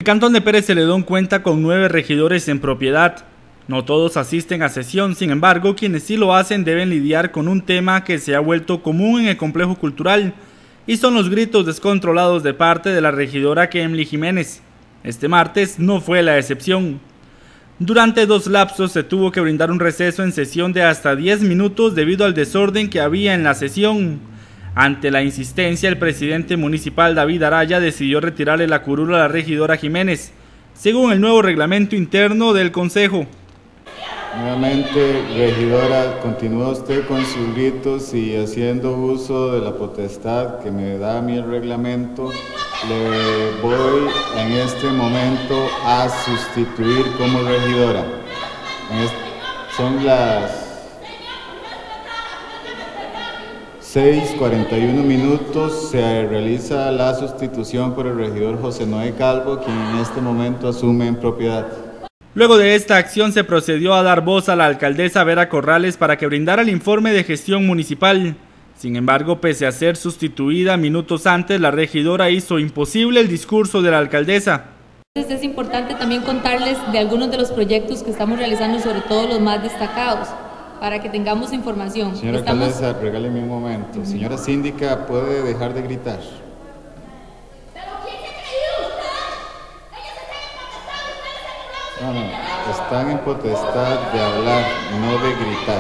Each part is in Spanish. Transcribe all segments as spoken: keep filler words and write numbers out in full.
El cantón de Pérez Celedón cuenta con nueve regidores en propiedad. No todos asisten a sesión, sin embargo, quienes sí lo hacen deben lidiar con un tema que se ha vuelto común en el complejo cultural, y son los gritos descontrolados de parte de la regidora Kemly Jiménez. Este martes no fue la excepción. Durante dos lapsos se tuvo que brindar un receso en sesión de hasta diez minutos debido al desorden que había en la sesión. Ante la insistencia, el presidente municipal David Araya decidió retirarle la curul a la regidora Jiménez, según el nuevo reglamento interno del consejo. Nuevamente, regidora, continúa usted con sus gritos y haciendo uso de la potestad que me da a mí el reglamento. Le voy en este momento a sustituir como regidora. Son las seis cuarenta y uno minutos, se realiza la sustitución por el regidor José Noé Calvo, quien en este momento asume en propiedad. Luego de esta acción se procedió a dar voz a la alcaldesa Vera Corrales para que brindara el informe de gestión municipal. Sin embargo, pese a ser sustituida minutos antes, la regidora hizo imposible el discurso de la alcaldesa. Es importante también contarles de algunos de los proyectos que estamos realizando, sobre todo los más destacados, para que tengamos información. Señora Estamos... alcaldesa, regáleme un momento. Uh-huh. Señora síndica, ¿puede dejar de gritar? No, no, están en potestad de hablar, no de gritar.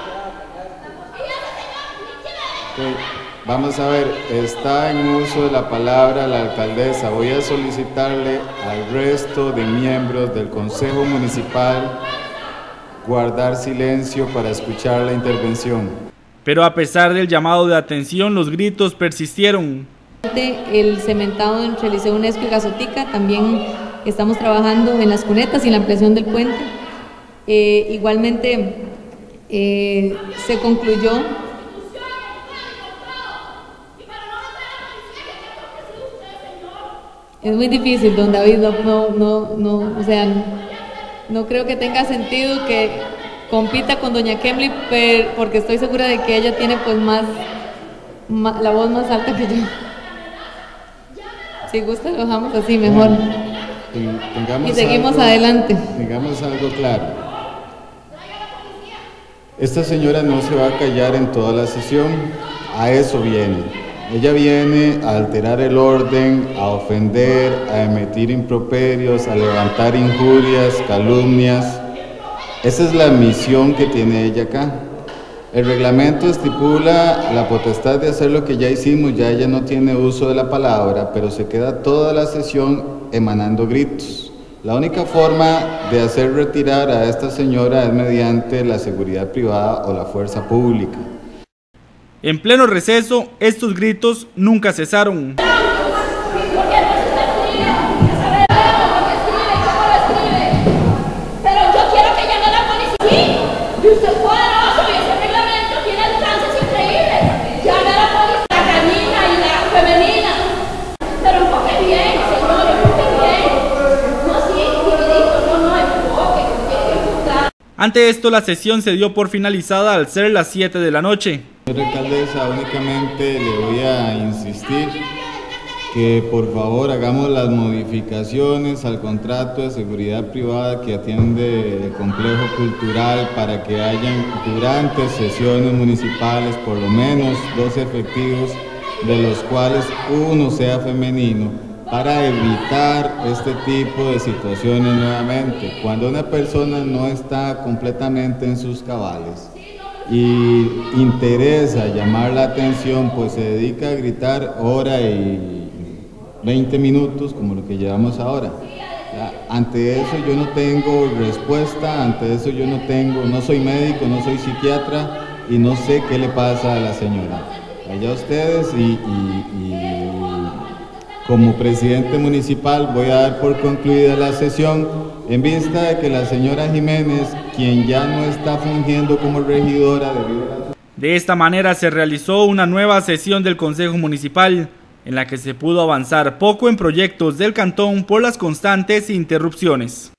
Okay. Vamos a ver, está en uso de la palabra la alcaldesa. Voy a solicitarle al resto de miembros del Consejo Municipal guardar silencio para escuchar la intervención. Pero a pesar del llamado de atención, los gritos persistieron. El cementado entre Liceo UNESCO y Gazotica, también estamos trabajando en las cunetas y en la ampliación del puente. Eh, igualmente eh, se concluyó es muy difícil, don David, no, no, no, no, o sea, no creo que tenga sentido que compita con doña Kemly, porque estoy segura de que ella tiene pues más, más la voz más alta que yo. Si gusta lo dejamos así mejor. Tengamos y seguimos algo, adelante. Tengamos algo claro. Esta señora no se va a callar en toda la sesión, a eso viene. Ella viene a alterar el orden, a ofender, a emitir improperios, a levantar injurias, calumnias. Esa es la misión que tiene ella acá. El reglamento estipula la potestad de hacer lo que ya hicimos, ya ella no tiene uso de la palabra, pero se queda toda la sesión emanando gritos. La única forma de hacer retirar a esta señora es mediante la seguridad privada o la fuerza pública. En pleno receso, estos gritos nunca cesaron. Ante esto, la sesión se dio por finalizada al ser las siete de la noche. Señora alcaldesa, únicamente le voy a insistir que por favor hagamos las modificaciones al contrato de seguridad privada que atiende el complejo cultural para que hayan durante sesiones municipales por lo menos dos efectivos, de los cuales uno sea femenino, para evitar este tipo de situaciones nuevamente. Cuando una persona no está completamente en sus cabales y interesa llamar la atención, pues se dedica a gritar hora y veinte minutos, como lo que llevamos ahora. Ya, ante eso yo no tengo respuesta, ante eso yo no tengo, no soy médico, no soy psiquiatra y no sé qué le pasa a la señora. Allá ustedes y, y, y como presidente municipal voy a dar por concluida la sesión en vista de que la señora Jiménez, quien ya no está fungiendo como regidora debido a la... De esta manera se realizó una nueva sesión del Consejo Municipal, en la que se pudo avanzar poco en proyectos del cantón por las constantes interrupciones.